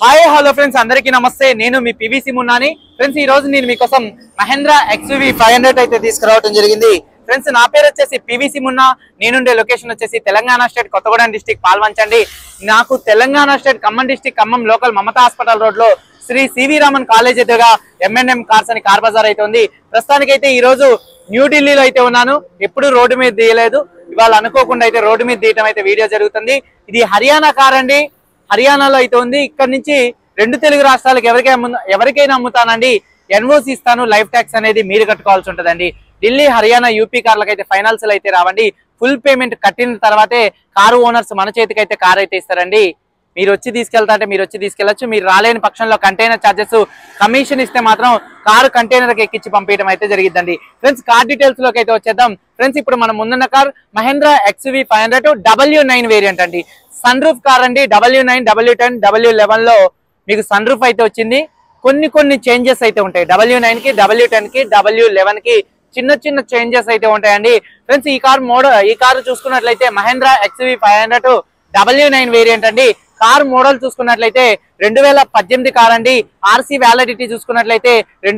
Hi hello friends, అందరికీ నమస్తే. నేను మీ పివిసి మున్నాని. ఫ్రెండ్స్, ఈ రోజు నేను మీకోసం మహేంద్ర XUV 500 అయితే తీసుకురావడం జరిగింది. ఫ్రెండ్స్, నా పేరు వచ్చేసి పివిసి మున్నా. నేనుండే లొకేషన్ వచ్చేసి తెలంగాణ స్టేట్ కొత్తగూడెం డిస్టిక్ పాల్వంచండి. నాకు Telangana state Khammam district Khammam local Mamata hospital road లో శ్రీ సివి రామన్ కాలేజ్ ఎదురుగా M&M కార్స్ అని కార్ బజార్ అయితే ఉంది. ప్రస్తుతానికైతే ఈ రోజు న్యూఢిల్లీలో అయితే ఉన్నాను. ఎప్పుడు రోడ్డు మీద తీయలేదు, ఇవాళ అనుకోకుండా అయితే రోడ్డు మీద తీయటం అయితే వీడియో జరుగుతుంది. ఇది హర్యానా కార్ అండి. హర్యానాలో అయితే ఉంది. ఇక్కడ నుంచి రెండు తెలుగు రాష్ట్రాలకు ఎవరికైనా అమ్ముతానండి, NOC ఇస్తాను, లైఫ్ ట్యాక్స్ అనేది మీరు కట్టుకోవాల్సి ఉంటుందండి. ఢిల్లీ, హర్యానా, యూపీ కార్లకు అయితే ఫైనాన్స్ అయితే రావండి. ఫుల్ పేమెంట్ కట్టిన తర్వాతే కారు ఓనర్స్ మన చేతికి అయితే కార్ అయితే ఇస్తారండి. మీరు వచ్చి తీసుకెళ్తా అంటే మీరు వచ్చి తీసుకెళ్లొచ్చు. మీరు రాలేని పక్షంలో కంటైనర్ ఛార్జెస్ కమిషన్ ఇస్తే మాత్రం కారు కంటైనర్కి ఎక్కించి పంపించడం అయితే జరిగిద్దండి. ఫ్రెండ్స్, కార్ డీటెయిల్స్ లోకి అయితే వచ్చేద్దాం. ఫ్రెండ్స్, ఇప్పుడు మనం ముందున్న car Mahindra XUV 500 W9 variant అండి. సన్ రూఫ్ కార్ అండి. W9, W10, W11 లో మీకు సన్ రూఫ్ అయితే వచ్చింది. కొన్ని చేంజెస్ అయితే ఉంటాయి. W9 కి, W10 కి, W11 కి చిన్న చేంజెస్ అయితే ఉంటాయండి. ఫ్రెండ్స్, ఈ కారు చూసుకున్నట్లయితే మహేంద్ర XUV 500 W9 వేరియంట్ అండి. కార్ మోడల్ చూసుకున్నట్లయితే 2018 కార్ అండి. RC వ్యాలిడిటీ చూసుకున్నట్లయితే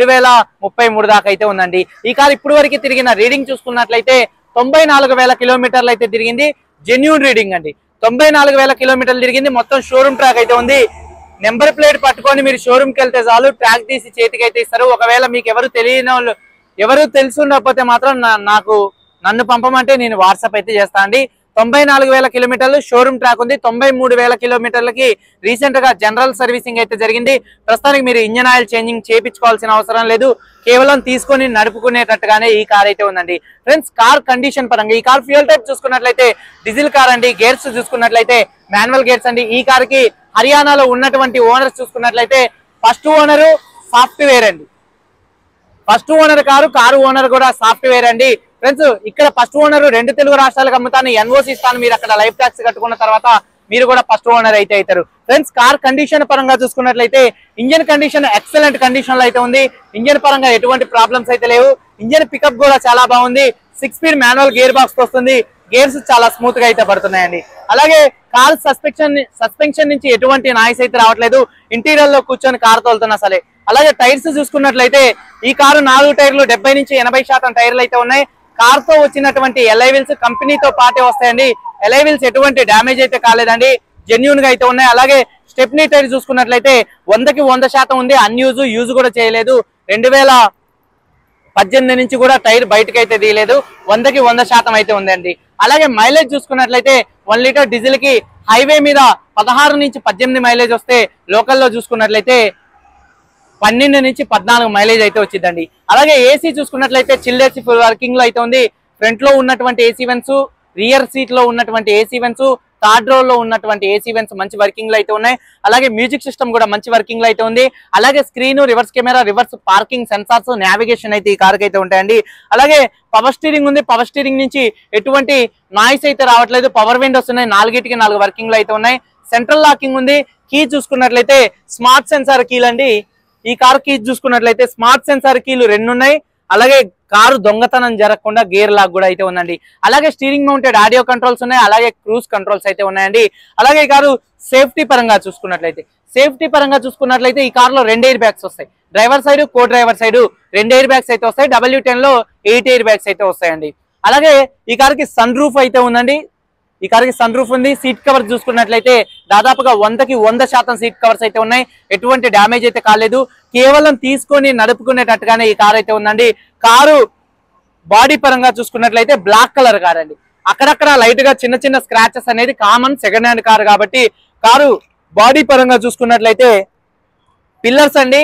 2033 దాకా అయితే ఉందండి. ఈ కార్ ఇప్పుడు వరకు తిరిగిన రీడింగ్ చూసుకున్నట్లయితే 94,000 కిలోమీటర్లు అయితే తిరిగింది. జెన్యూన్ రీడింగ్ అండి. 94,000 కిలోమీటర్లు తిరిగింది. మొత్తం షోరూమ్ ట్రాక్ అయితే ఉంది. నెంబర్ ప్లేట్ పట్టుకొని మీరు షోరూమ్కి వెళ్తే చాలు, ట్రాక్ తీసి చేతికి అయితే ఇస్తారు. ఒకవేళ మీకు ఎవరు తెలుసుండకపోతే మాత్రం నన్ను పంపమంటే నేను వాట్సాప్ అయితే చేస్తా అండి. 94,000 కిలోమీటర్లు షోరూమ్ ట్రాక్ ఉంది. 93,000 కిలోమీటర్లకి రీసెంట్ గా జనరల్ సర్వీసింగ్ అయితే జరిగింది. ప్రస్తుతానికి మీరు ఇంజన్ ఆయిల్ చేంజింగ్ చేయించుకోవాల్సిన అవసరం లేదు. కేవలం తీసుకొని నడుపుకునేటట్టుగానే ఈ కార్ అయితే ఉందండి. ఫ్రెండ్స్, కార్ కండిషన్ పరంగా ఈ కార్ ఫ్యూయల్ టైప్ చూసుకున్నట్లయితే డీజిల్ కార్ అండి. గేర్స్ చూసుకున్నట్లయితే మాన్యువల్ గేర్స్ అండి. ఈ కార్ కి హర్యానాలో ఉన్నటువంటి ఓనర్స్ చూసుకున్నట్లయితే ఫస్ట్ ఓనరు సాఫ్ట్వేర్ అండి. ఫస్ట్ ఓనర్ కారు ఓనర్ కూడా సాఫ్ట్వేర్ అండి. ఫ్రెండ్స్, ఇక్కడ ఫస్ట్ ఓనర్ రెండు తెలుగు రాష్ట్రాలకు అమ్ముతాను, NOC ఇస్తాను, మీరు అక్కడ లైఫ్ ట్యాక్స్ కట్టుకున్న తర్వాత మీరు కూడా ఫస్ట్ ఓనర్ అయితే అవుతారు. ఫ్రెండ్స్, కార్ కండిషన్ పరంగా చూసుకున్నట్లయితే ఇంజన్ కండిషన్ ఎక్సలెంట్ కండిషన్ లో అయితే ఉంది. ఇంజన్ పరంగా ఎటువంటి ప్రాబ్లమ్స్ అయితే లేవు. ఇంజన్ పికప్ కూడా చాలా బాగుంది. 6 స్పీడ్ మాన్యువల్ గేర్ బాక్స్ వస్తుంది. గేర్స్ చాలా స్మూత్ గా అయితే పడుతున్నాయండి. అలాగే కార్ సస్పెన్షన్ నుంచి ఎటువంటి నాయిస్ అయితే రావట్లేదు. ఇంటీరియర్ లో కూర్చొని కార్ తోలుతున్నా సరే. అలాగే టైర్స్ చూసుకున్నట్లయితే ఈ కారు 4 టైర్లు 70 నుంచి 80% టైర్లు అయితే ఉన్నాయి. కార్ తో వచ్చినటువంటి LI వీల్స్ కంపెనీతో పాటే వస్తాయండి. LI వీల్స్ ఎటువంటి డ్యామేజ్ అయితే కాలేదండి. జెన్యూన్ గా అయితే ఉన్నాయి. అలాగే స్టెప్నీ టైర్ చూసుకున్నట్లయితే 100కి 100% ఉంది. యూజ్ కూడా చేయలేదు. 2018 నుంచి కూడా టైర్ బయటకు అయితే తీయలేదు. 100కి 100% అయితే ఉందండి. అలాగే మైలేజ్ చూసుకున్నట్లయితే 1 లీటర్ డీజిల్ కి హైవే మీద 16 నుంచి 18 మైలేజ్ వస్తే, లోకల్లో చూసుకున్నట్లయితే 12 నుంచి 14 మైలేజ్ అయితే వచ్చిందండి. అలాగే ఏసీ చూసుకున్నట్లయితే చిల్ ఏసీ ఫుల్ వర్కింగ్ లో అయితే ఉంది. ఫ్రంట్ లో ఉన్నటువంటి ఏసీ వెన్స్, రియర్ సీట్ లో ఉన్నటువంటి ఏసీ వెన్స్, థర్డ్ రో లో ఉన్నటువంటి ఏసీ వెన్స్ మంచి వర్కింగ్ లో అయితే ఉన్నాయి. అలాగే మ్యూజిక్ సిస్టమ్ కూడా మంచి వర్కింగ్ లో అయితే ఉంది. అలాగే screen, reverse camera, reverse parking sensors, navigation అయితే ఈ కార్కి అయితే ఉంటాయండి. అలాగే పవర్ స్టీరింగ్ ఉంది. పవర్ స్టీరింగ్ నుంచి ఎటువంటి నాయిస్ అయితే రావట్లేదు. పవర్ విండోస్ ఉన్నాయి. 4 వర్కింగ్ లో అయితే ఉన్నాయి. సెంట్రల్ లాకింగ్ ఉంది. కీ చూసుకున్నట్లయితే స్మార్ట్ సెన్సార్ కీలు అండి. ఈ కార్ కీ చూసుకున్నట్లయితే స్మార్ట్ సెన్సార్ కీలు 2 ఉన్నాయి. అలాగే కారు దొంగతనం జరగకుండా గేర్ లాక్ కూడా అయితే ఉందండి. అలాగే స్టీరింగ్ మౌంటెడ్ ఆడియో కంట్రోల్స్ ఉన్నాయి. అలాగే క్రూజ్ కంట్రోల్స్ అయితే ఉన్నాయండి. అలాగే ఈ కారు సేఫ్టీ పరంగా చూసుకున్నట్లయితే ఈ కారులో 2 ఎయిర్ బ్యాగ్స్ వస్తాయి. Driver side, co driver side 2 air bags అయితే వస్తాయి. W10 లో 8 ఎయిర్ బ్యాగ్స్ అయితే వస్తాయండి. అలాగే ఈ కార్కి సన్ రూఫ్ అయితే ఉందండి. ఈ కార్కి సన్ రూఫ్ ఉంది. సీట్ కవర్ చూసుకున్నట్లయితే దాదాపుగా 100కి 100% సీట్ కవర్స్ అయితే ఉన్నాయి. ఎటువంటి డ్యామేజ్ అయితే కాలేదు. కేవలం తీసుకొని నడుపుకునేటట్టుగానే ఈ కార్ అయితే ఉందండి. కారు బాడీ పరంగా చూసుకున్నట్లయితే బ్లాక్ కలర్ కార్ అండి. అక్కడక్కడ లైట్ గా చిన్న స్క్రాచెస్ అనేది కామన్, సెకండ్ హ్యాండ్ కార్ కాబట్టి. కారు బాడీ పరంగా చూసుకున్నట్లయితే పిల్లర్స్ అండి,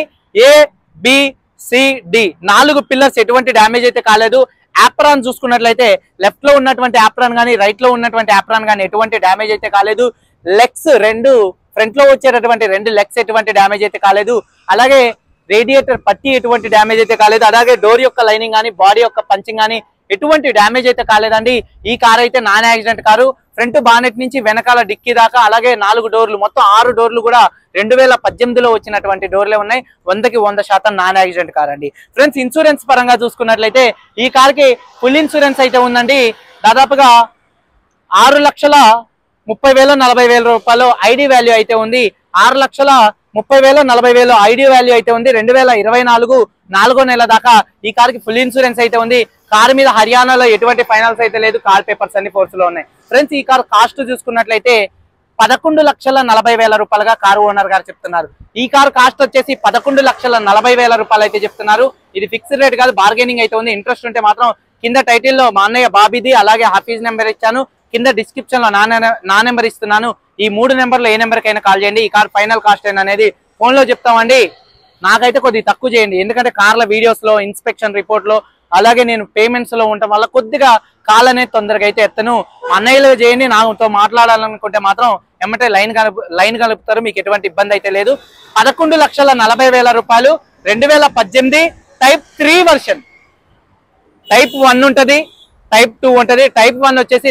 ABCD 4 పిల్లర్స్ ఎటువంటి డ్యామేజ్ అయితే కాలేదు. యాప్రాన్ చూసుకున్నట్లయితే లెఫ్ట్ లో ఉన్నటువంటి యాప్రాన్ కానీ, రైట్ లో ఉన్నటువంటి యాప్రాన్ కానీ ఎటువంటి డ్యామేజ్ అయితే కాలేదు. లెగ్స్ 2 ఫ్రంట్ లో వచ్చేటటువంటి 2 లెగ్స్ ఎటువంటి డ్యామేజ్ అయితే కాలేదు. అలాగే రేడియేటర్ పట్టి ఎటువంటి డ్యామేజ్ అయితే కాలేదు. అలాగే డోర్ యొక్క లైనింగ్ కానీ, బాడీ యొక్క పంచింగ్ కానీ ఎటువంటి డ్యామేజ్ అయితే కాలేదండి. ఈ కార్ అయితే non accident car. Front bonnet నుంచి వెనకాల డిక్కీ దాకా, అలాగే 4 డోర్లు, మొత్తం 6 డోర్లు కూడా 2018లో వచ్చినటువంటి డోర్లే ఉన్నాయి. 100కి 100% నాన్ యాక్సిడెంట్ కార్ అండి. ఫ్రెండ్స్, ఇన్సూరెన్స్ పరంగా చూసుకున్నట్లయితే ఈ కార్కి ఫుల్ ఇన్సూరెన్స్ అయితే ఉందండి. దాదాపుగా 6,30,000 40,000 40,000 రూపాయలు ఐడి వాల్యూ అయితే ఉంది. 6,00,000 30,000 40,000 ఐడి వాల్యూ అయితే ఉంది. 2024 4వ నెల దాకా ఈ కార్ కి ఫుల్ ఇన్సూరెన్స్ అయితే ఉంది. కార్ మీద హర్యానాలో ఎటువంటి ఫైనాన్స్ అయితే లేదు. కార్ పేపర్స్ అన్ని ఫోర్స్ లో ఉన్నాయి. ఫ్రెండ్స్ ఈ కార్ కాస్ట్ చూసుకున్నట్లయితే 11,40,000 రూపాయలుగా కారు ఓనర్ గారు చెప్తున్నారు. ఈ కార్ కాస్ట్ వచ్చేసి 11,40,000 రూపాయలు అయితే చెప్తున్నారు. ఇది ఫిక్స్డ్ రేట్ కాదు, బార్గెనింగ్ అయితే ఉంది. ఇంట్రెస్ట్ ఉంటే మాత్రం కింద టైటిల్ లో మా అన్నయ్య బాబీది అలాగే హాఫీజ్ నెంబర్ ఇచ్చాను, కింద డిస్క్రిప్షన్ లో నా నెంబర్ ఇస్తున్నాను. ఈ 3 నెంబర్లో ఏ నెంబర్ కైనా కాల్ చేయండి. ఈ కార్ ఫైనల్ కాస్ట్ అనేది ఫోన్ లో చెప్తామండి. నాకైతే కొద్దిగా తక్కువ చేయండి, ఎందుకంటే కార్ల వీడియోస్ లో, ఇన్స్పెక్షన్ రిపోర్ట్ లో, అలాగే నేను పేమెంట్స్ లో ఉండటం వల్ల కొద్దిగా కాల్ అనేది తొందరగా అయితే ఎత్తను. అన్నయ్యలో చేయండి. నాతో మాట్లాడాలనుకుంటే మాత్రం ఎమ్మటే లైన్ కలుపుతారు, మీకు ఎటువంటి ఇబ్బంది అయితే లేదు. 11,40,000 రూపాయలు 2018 టైప్ 3 వర్షన్. టైప్ 1 ఉంటది, టైప్ 2 ఉంటది. టైప్ 1 వచ్చేసి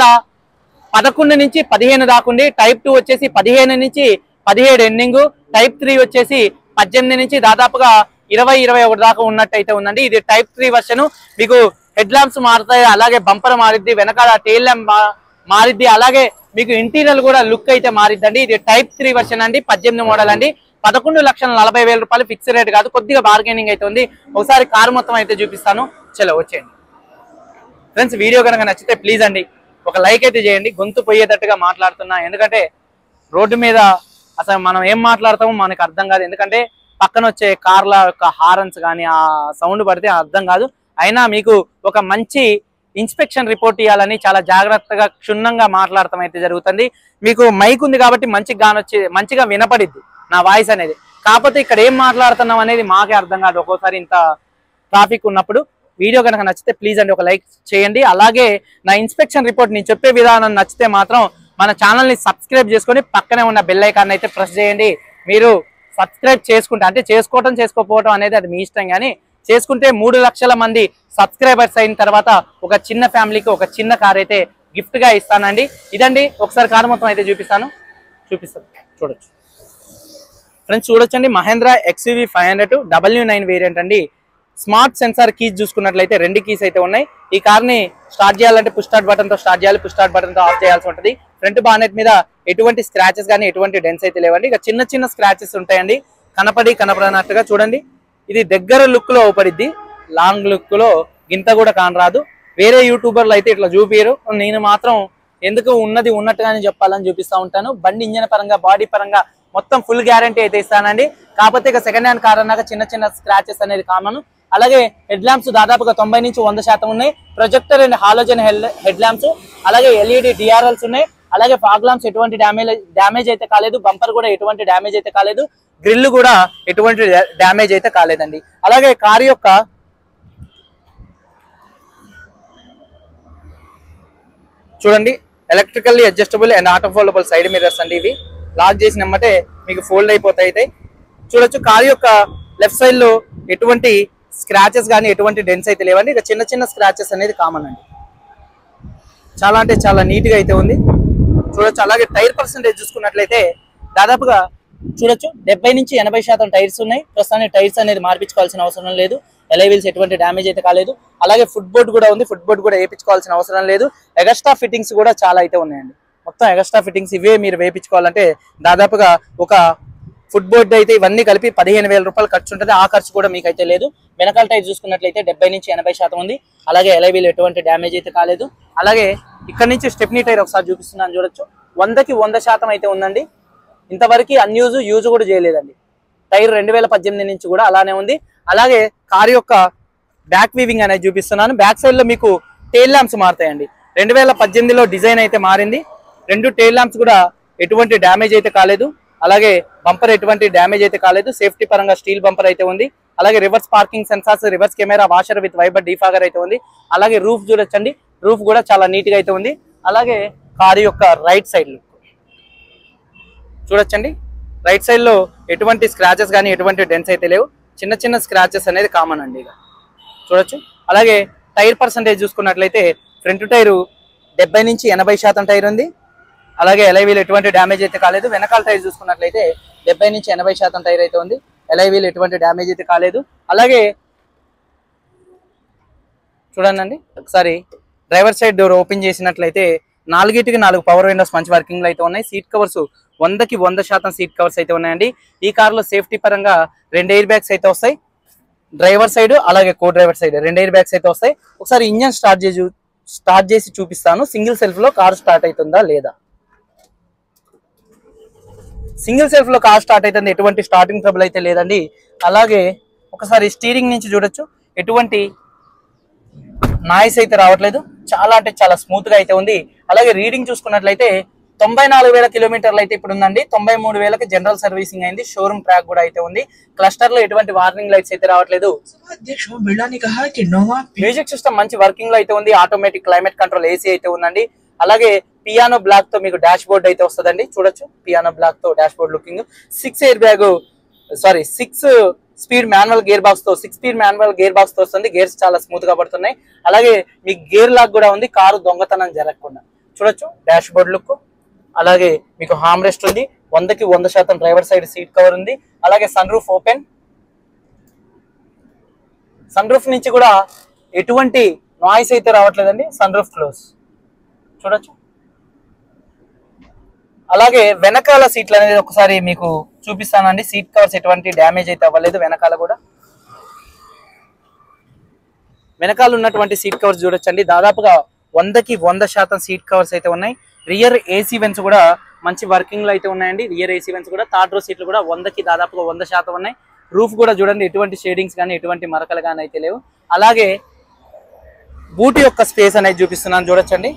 2011 నుంచి 15 దాకుండి. టైప్ 2 వచ్చేసి 15 నుంచి 17 ఎండింగ్. టైప్ 3 వచ్చేసి 18 నుంచి దాదాపుగా 20-21 దాకా ఉన్నట్టయితే ఉందండి. ఇది టైప్ 3 వర్షన్. మీకు హెడ్ ల్యాంప్స్ మారుతాయి, అలాగే బంపర్ మారిద్ది, వెనకాల టెయిల్ ల్యాంప్ మారిద్ది, అలాగే మీకు ఇంటీరియర్ కూడా లుక్ అయితే మారిద్దండి. ఇది టైప్ 3 వర్షన్ అండి, 18 మోడల్ అండి. 11,40,000 రూపాయలు ఫిక్స్ రేట్ కాదు, కొద్దిగా బార్గెనింగ్ అయితే ఉంది. ఒకసారి కార్ మొత్తం అయితే చూపిస్తాను, చలో వచ్చేయండి. ఫ్రెండ్స్ వీడియో కనుక నచ్చితే ప్లీజ్ అండి ఒక లైక్ అయితే చేయండి. గొంతు పోయేటట్టుగా మాట్లాడుతున్నా, ఎందుకంటే రోడ్డు మీద అసలు మనం ఏం మాట్లాడతామో మనకు అర్థం కాదు. ఎందుకంటే పక్కన వచ్చే కార్ల యొక్క హారన్స్ కానీ ఆ సౌండ్ పడితే అర్థం కాదు. అయినా మీకు ఒక మంచి ఇన్స్పెక్షన్ రిపోర్ట్ ఇవ్వాలని చాలా జాగ్రత్తగా క్షుణ్ణంగా మాట్లాడటం అయితే జరుగుతుంది. మీకు మైక్ ఉంది కాబట్టి మంచిగా వినపడిద్ది నా వాయిస్ అనేది. కాకపోతే ఇక్కడ ఏం మాట్లాడుతున్నాం అనేది మాకే అర్థం కాదు ఒక్కోసారి ఇంత ట్రాఫిక్ ఉన్నప్పుడు. వీడియో కనుక నచ్చితే ప్లీజ్ అండి ఒక లైక్ చేయండి. అలాగే నా ఇన్స్పెక్షన్ రిపోర్ట్ నేను చెప్పే విధానం నచ్చితే మాత్రం మన ఛానల్ని సబ్స్క్రైబ్ చేసుకొని పక్కనే ఉన్న బెల్ ఐకాన్ అయితే ప్రెస్ చేయండి. మీరు సబ్స్క్రైబ్ చేసుకుంటే, అంటే చేసుకోవటం చేసుకోకపోవటం అనేది అది మీ ఇష్టం, కానీ చేసుకుంటే 3 లక్షల మంది సబ్స్క్రైబర్స్ అయిన తర్వాత ఒక చిన్న ఫ్యామిలీకి ఒక చిన్న కార్ అయితే గిఫ్ట్ గా ఇస్తానండి. ఇదండి, ఒకసారి కార్ మొత్తం అయితే చూపిస్తాను చూడొచ్చు ఫ్రెండ్స్. చూడొచ్చండి, మహేంద్ర XUV 500 W9 వేరియంట్ అండి. స్మార్ట్ సెన్సార్ కీస్ చూసుకున్నట్లయితే 2 కీస్ అయితే ఉన్నాయి. ఈ కార్ ని స్టార్ట్ చేయాలంటే పుష్ స్టార్ట్ బటన్ తో స్టార్ట్ చేయాలి, పుష్ స్టార్ట్ బటన్ తో ఆఫ్ చేయాల్సి ఉంటుంది. ఫ్రంట్ బానెట్ మీద ఎటువంటి స్క్రాచెస్ కానీ ఎటువంటి డెన్స్ అయితే లేవండి. ఇక చిన్న చిన్న స్క్రాచెస్ ఉంటాయండి, కనపడనట్టుగా. చూడండి, ఇది దగ్గర లుక్ లో అవుపడిద్ది, లాంగ్ లుక్ లో గింత కూడా కానరాదు. వేరే యూట్యూబర్లు అయితే ఇట్లా చూపియరు, నేను మాత్రం ఎందుకు ఉన్నది ఉన్నట్టుగానే చెప్పాలని చూపిస్తా ఉంటాను. బండి ఇంజన్ పరంగా, బాడీ పరంగా మొత్తం ఫుల్ గ్యారంటీ అయితే ఇస్తానండి. కాకపోతే ఇక సెకండ్ హ్యాండ్ కార్ అన్నాక చిన్న చిన్న స్క్రాచెస్ అనేది కామన్. అలాగే హెడ్ ల్యాంప్స్ దాదాపుగా 90 నుంచి 100% ఉన్నాయి. Projector and halogen head lamps, అలాగే LED DRLs ఉన్నాయి. అలాగే ఫాగ్ ల్యాంప్స్ ఎటువంటి డ్యామేజ్ అయితే కాలేదు. బంపర్ కూడా ఎటువంటి డ్యామేజ్ అయితే కాలేదు. గ్రిల్ కూడా ఎటువంటి డ్యామేజ్ అయితే కాలేదండి. అలాగే కారు యొక్క చూడండి, electrically adjustable and auto foldable side mirrors అండి. ఇవి లాక్ చేసినమ్మటే మీకు ఫోల్డ్ అయిపోతాయి. చూడొచ్చు, కారు యొక్క లెఫ్ట్ సైడ్ లో ఎటువంటి స్క్రాచెస్ కానీ ఎటువంటి డెన్స్ అయితే లేవండి. ఇక చిన్న చిన్న స్క్రాచెస్ అనేది కామన్ అండి. చాలా అంటే చాలా నీట్ గా అయితే ఉంది, చూడొచ్చు. అలాగే టైర్ పర్సెంటేజ్ చూసుకున్నట్లయితే దాదాపుగా చూడొచ్చు 70 నుంచి 80% టైర్స్ ఉన్నాయి. ప్రస్తుతానికి టైర్స్ అనేది మార్పించుకోవాల్సిన అవసరం లేదు. ఎలై వీల్స్ ఎటువంటి డ్యామేజ్ అయితే కాలేదు. అలాగే ఫుట్ బోర్డ్ కూడా ఉంది, ఫుట్ బోర్డ్ కూడా వేయించుకోవాల్సిన అవసరం లేదు. ఎగస్ట్రా ఫిట్టింగ్స్ కూడా చాలా అయితే ఉన్నాయండి. మొత్తం ఎగస్ట్రా ఫిట్టింగ్స్ ఇవే మీరు వేయించుకోవాలంటే దాదాపుగా ఒక ఫుట్ బోర్డ్ అయితే ఇవన్నీ కలిపి 15,000 రూపాయలు ఖర్చు ఉంటుంది. ఆ ఖర్చు కూడా మీకు అయితే లేదు. వెనకాల టైర్ చూసుకున్నట్లయితే 70 నుంచి 80% ఉంది. అలాగే ఎలై వీల్ ఎటువంటి డ్యామేజ్ అయితే కాలేదు. అలాగే ఇక్కడ నుంచి స్టెప్నీ టైర్ ఒకసారి చూపిస్తున్నాను, చూడొచ్చు. 100కి 100% అయితే ఉందండి. ఇంతవరకు యూజ్ కూడా చేయలేదండి. టైర్ 2018 నుంచి కూడా అలానే ఉంది. అలాగే కార్ యొక్క బ్యాక్ వీవింగ్ అనేది చూపిస్తున్నాను. బ్యాక్ సైడ్ లో మీకు టెయిల్ ల్యాంప్స్ మారుతాయండి. 2018లో డిజైన్ అయితే మారింది. 2 టెయిల్ ల్యాంప్స్ కూడా ఎటువంటి డ్యామేజ్ అయితే కాలేదు. అలాగే బంపర్ ఎటువంటి డ్యామేజ్ అయితే కాలేదు. సేఫ్టీ పరంగా స్టీల్ బంపర్ అయితే ఉంది. అలాగే reverse parking sensors, reverse camera, washer with wiper defogger అయితే ఉంది. అలాగే రూఫ్ చూడొచ్చండి, రూఫ్ కూడా చాలా నీట్ గా అయితే ఉంది. అలాగే కారు యొక్క రైట్ సైడ్ లుక్ చూడొచ్చండి. రైట్ సైడ్ లో ఎటువంటి స్క్రాచెస్ కానీ ఎటువంటి డెన్స్ అయితే లేవు. చిన్న చిన్న స్క్రాచెస్ అనేది కామన్ అండి, ఇక చూడొచ్చు. అలాగే టైర్ పర్సెంటేజ్ చూసుకున్నట్లయితే ఫ్రంట్ టైరు 70 నుంచి 80% టైర్ ఉంది. అలాగే ఎలై వీల్ ఎటువంటి డ్యామేజ్ అయితే కాలేదు. వెనకాల టైర్ చూసుకున్నట్లయితే 70 నుంచి 80% టైర్ అయితే ఉంది. ఎలై వీల్ ఎటువంటి డ్యామేజ్ అయితే కాలేదు. అలాగే చూడండి, ఒకసారి డ్రైవర్ సైడ్ డోర్ ఓపెన్ చేసినట్లయితే 4కి 4 పవర్ విండోస్ మంచి వర్కింగ్ లో అయితే ఉన్నాయి. సీట్ కవర్స్ 100కి 100% సీట్ కవర్స్ అయితే ఉన్నాయండి. ఈ కార్లో సేఫ్టీ పరంగా 2 ఎయిర్ బ్యాగ్స్ అయితే వస్తాయి, డ్రైవర్ సైడ్ అలాగే co driver side 2 air bags అయితే వస్తాయి. ఒకసారి ఇంజన్ స్టార్ట్ చేసి చూపిస్తాను. సింగిల్ సెల్ఫ్ లో కార్ స్టార్ట్ అవుతుందా లేదా. సింగిల్ సెల్ఫ్ లో కార్ స్టార్ట్ అవుతుంది, ఎటువంటి స్టార్టింగ్ ట్రబుల్ అయితే లేదండి. అలాగే ఒకసారి స్టీరింగ్ నుంచి చూడొచ్చు, ఎటువంటి నాయిస్ అయితే రావట్లేదు, చాలా అంటే చాలా స్మూత్ గా అయితే ఉంది. అలాగే రీడింగ్ చూసుకున్నట్లయితే 94,000 కిలోమీటర్లు అయితే ఇప్పుడు ఉందండి. 93,000కి జనరల్ సర్వీసింగ్ అయింది, షోరూమ్ ట్రాక్ కూడా అయితే ఉంది. క్లస్టర్ లో ఎటువంటి వార్నింగ్ లైట్స్ అయితే రావట్లేదు. మ్యూజిక్ సిస్టమ్ మంచి వర్కింగ్ లో అయితే ఉంది. ఆటోమేటిక్ క్లైమేట్ కంట్రోల్ ఏసీ అయితే ఉందండి. అలాగే పియానో బ్లాక్ తో మీకు డాష్ బోర్డ్ అయితే వస్తుందండి, చూడొచ్చు పియానో బ్లాక్ తో dash board looking. 6 speed manual gear box తో 6 స్పీడ్ మాన్యువల్ గేర్ బాక్స్ తో వస్తుంది. గేర్స్ చాలా స్మూత్ గా పడుతున్నాయి. అలాగే మీకు గేర్ లాక్ కూడా ఉంది, కారు దొంగతనం జరగకుండా. చూడొచ్చు డాష్ బోర్డ్ లుక్. అలాగే మీకు హార్మ్ రెస్ట్ ఉంది, 100కి 100% డ్రైవర్ సైడ్ సీట్ కవర్ ఉంది. అలాగే sun roof open, sun roof నుంచి కూడా ఎటువంటి నాయిస్ అయితే రావట్లేదండి. సన్ రూఫ్ క్లోజ్ చూడొచ్చు. అలాగే వెనకాల సీట్లు అనేది ఒకసారి మీకు చూపిస్తానండి. సీట్ కవర్స్ ఎటువంటి డ్యామేజ్ అయితే అవ్వలేదు. వెనకాల కూడా వెనకాల ఉన్నటువంటి సీట్ కవర్స్ చూడొచ్చండి, దాదాపుగా 100కి 100% సీట్ కవర్స్ అయితే ఉన్నాయి. రియర్ ఏసీ వెన్స్ కూడా మంచి వర్కింగ్ లో అయితే ఉన్నాయండి. రియర్ ఏసీ వెన్స్ కూడా థర్డ్ రో సీట్లు కూడా 100కి దాదాపుగా 100% ఉన్నాయి. రూఫ్ కూడా చూడండి, ఎటువంటి షేడింగ్స్ కానీ ఎటువంటి మరకలు కానీ అయితే లేవు. అలాగే బూట్ యొక్క స్పేస్ అనేది చూపిస్తున్నాను చూడొచ్చండి.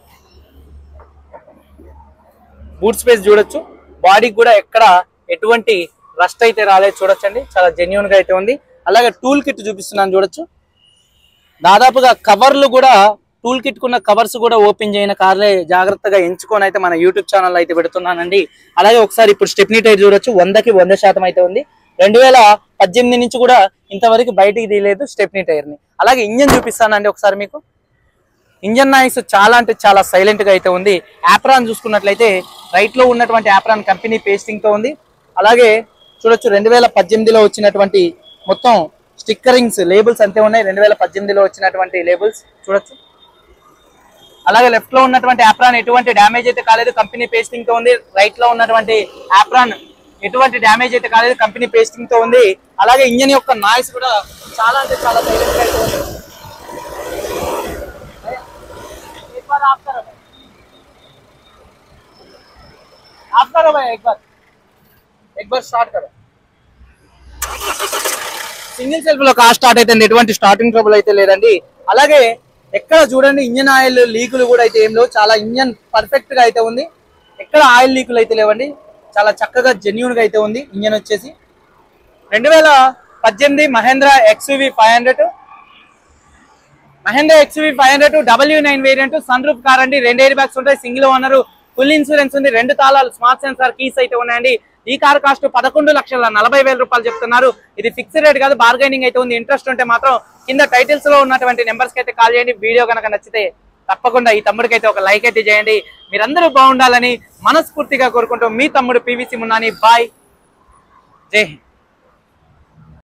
బూట్ స్పేస్ చూడొచ్చు, బాడీకి కూడా ఎక్కడ ఎటువంటి రస్ట్ అయితే రాలేదు చూడొచ్చండి, చాలా జెన్యూన్ గా అయితే ఉంది. అలాగే టూల్ కిట్ చూపిస్తున్నాను చూడొచ్చు. దాదాపుగా కవర్లు కూడా టూల్ కిట్ కున్న కవర్స్ కూడా ఓపెన్ చేయని కార్లే జాగ్రత్తగా ఎంచుకొని అయితే మన యూట్యూబ్ ఛానల్ అయితే పెడుతున్నానండి. అలాగే ఒకసారి ఇప్పుడు స్టెప్నీ టైర్ చూడొచ్చు, 100కి 100% అయితే ఉంది. 2018 నుంచి కూడా ఇంతవరకు బయటికి తీయలేదు స్టెప్నీ టైర్ ని. అలాగే ఇంజన్ చూపిస్తానండి ఒకసారి మీకు. ఇంజన్ నాయిస్ చాలా అంటే చాలా సైలెంట్ గా అయితే ఉంది. యాప్రాన్ చూసుకున్నట్లయితే రైట్ లో ఉన్నటువంటి యాప్రాన్ కంపెనీ పేస్టింగ్ తో ఉంది. అలాగే చూడొచ్చు 2018లో వచ్చినటువంటి మొత్తం స్టిక్కరింగ్స్ లేబుల్స్ అంతే ఉన్నాయి. 2018లో వచ్చినటువంటి లేబుల్స్ చూడొచ్చు. అలాగే లెఫ్ట్ లో ఉన్నటువంటి యాప్రాన్ ఎటువంటి డ్యామేజ్ అయితే కాలేదు, కంపెనీ పేస్టింగ్ తో ఉంది. రైట్ లో ఉన్నటువంటి యాప్రాన్ ఎటువంటి డ్యామేజ్ అయితే కాలేదు, కంపెనీ పేస్టింగ్ తో ఉంది. అలాగే ఇంజన్ యొక్క నాయిస్ కూడా చాలా అంటే చాలా సైలెంట్ గా అయితే ఉంది. आप करो भाई, एक बार स्टार्ट करो. సింగిల్ సెల్ఫ్ లో కార్ స్టార్ట్ అయితే ఎటువంటి స్టార్టింగ్ ట్రబుల్ అయితే లేదండి. అలాగే ఎక్కడ చూడండి ఇంజన్ ఆయిల్ లీకులు కూడా అయితే ఏం లేవు, చాలా ఇంజన్ పర్ఫెక్ట్ గా అయితే ఉంది. ఎక్కడ ఆయిల్ లీకులు అయితే లేవండి, చాలా చక్కగా జెన్యూన్ గా అయితే ఉంది. ఇంజన్ వచ్చేసి 2018 Mahindra XUV 500 W9 variant, sun roof car అండి. 2 ఎయిర్ బ్యాగ్స్ ఉంటాయి, సింగిల్ ఓనర్, ఫుల్ ఇన్సూరెన్స్ ఉంది, 2 తాళాలు, స్మార్ట్ సెన్సార్ కీస్ అయితే ఉన్నాయండి. ఈ కార్ కాస్ట్ 11,40,000 రూపాయలు చెప్తున్నారు. ఇది ఫిక్స్డ్ రేట్ కాదు, బార్గైనింగ్ అయితే ఉంది. ఇంట్రెస్ట్ ఉంటే మాత్రం కింద టైటిల్స్ లో ఉన్నటువంటి నెంబర్స్ కి అయితే కాల్ చేయండి. వీడియో కనుక నచ్చితే తప్పకుండా ఈ తమ్ముడికి అయితే ఒక లైక్ అయితే చేయండి. మీరందరూ బాగుండాలని మనస్ఫూర్తిగా కోరుకుంటూ మీ తమ్ముడు PVC మున్నాని. బాయ్, జై హింద్.